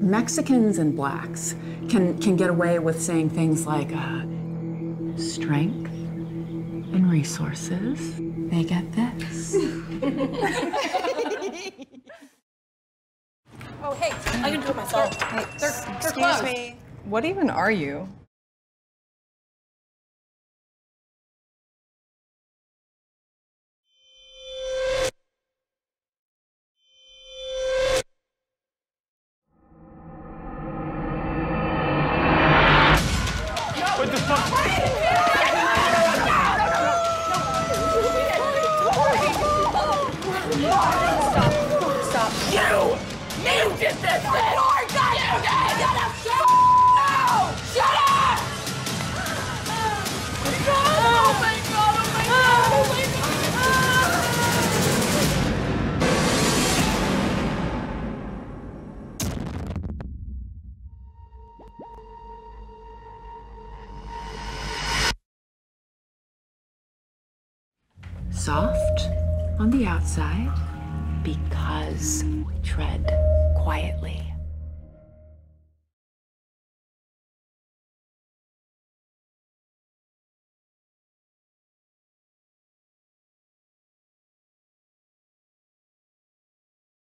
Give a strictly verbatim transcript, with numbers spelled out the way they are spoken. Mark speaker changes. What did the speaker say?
Speaker 1: Mexicans and blacks can, can get away with saying things like uh, strength and resources. They get this.
Speaker 2: Oh, hey, I can do it myself.
Speaker 3: Hey,
Speaker 2: they're,
Speaker 3: excuse
Speaker 2: they're closed.
Speaker 3: me. What even are you?
Speaker 4: What the fuck?
Speaker 2: Stop. Stop.
Speaker 4: You! You did this! Your God! You did! Shut up! Shut up! No! Shut up! Oh my God! Oh my God! Oh my God!
Speaker 1: Soft on the outside because tread quietly.